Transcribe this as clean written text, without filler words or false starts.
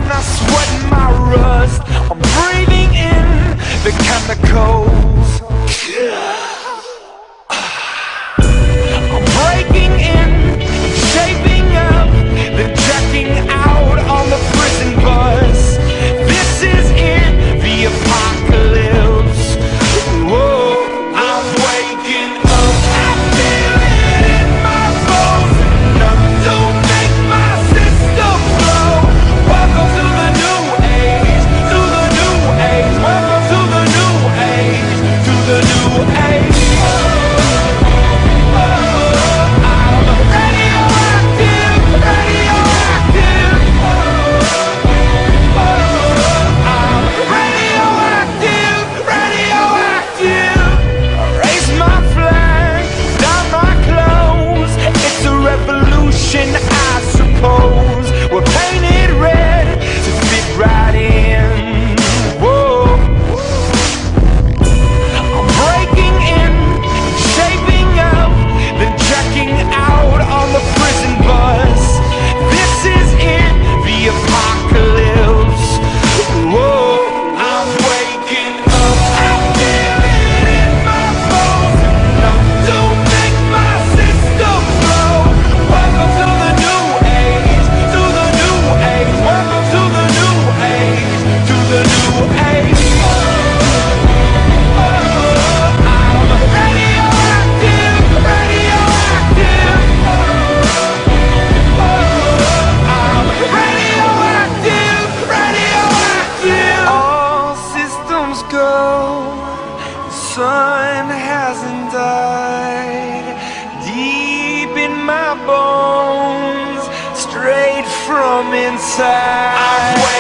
when I sweat my rust. I'm breathing in the chemicals. I'm breaking in, shaping up, then checking out on the prison bus. This is it, the apocalypse. Whoa, I'm waking up. I feel it in my bones, enough to make my system blow. Welcome to the new age, to the new age. Welcome to the new age, to the new age. I suppose we're painted red to fit right in. Whoa. I'm breaking in, shaping up, then checking out on the prison bus. This is it, the apocalypse. Whoa, I'm waking up. I feel it in my bones, enough to make my system blow. Welcome to the new age, to the new age. Welcome to the new age, to the new age. I'm radioactive, radioactive. I'm radioactive, radioactive. All systems go, the sun hasn't died. Deep in my bones, straight from inside.